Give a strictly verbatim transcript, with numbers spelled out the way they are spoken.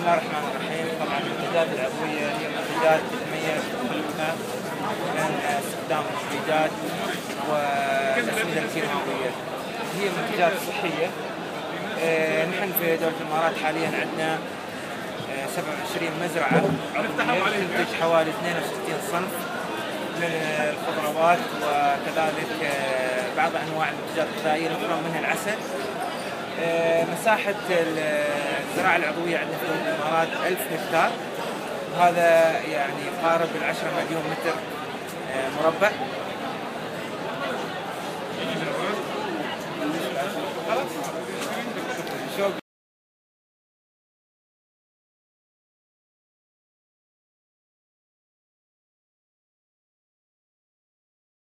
الله الرحمن الرحيم. طبعا المنتجات العضوية هي منتجات تتميز بخلقها من استخدام المبيدات والأسمدة الكيماوية. هي منتجات صحية. آه، نحن في دولة الإمارات حاليا عندنا آه، سبعة وعشرين مزرعة تنتج حوالي اثنين وستين صنف من الخضروات، وكذلك آه، بعض أنواع المنتجات الغذائية الأخرى منها العسل. آه، مساحة الزراعة العضوية عندنا في دولة الإمارات ألف هكتار، وهذا يعني يقارب العشرة مليون متر آه، مربع.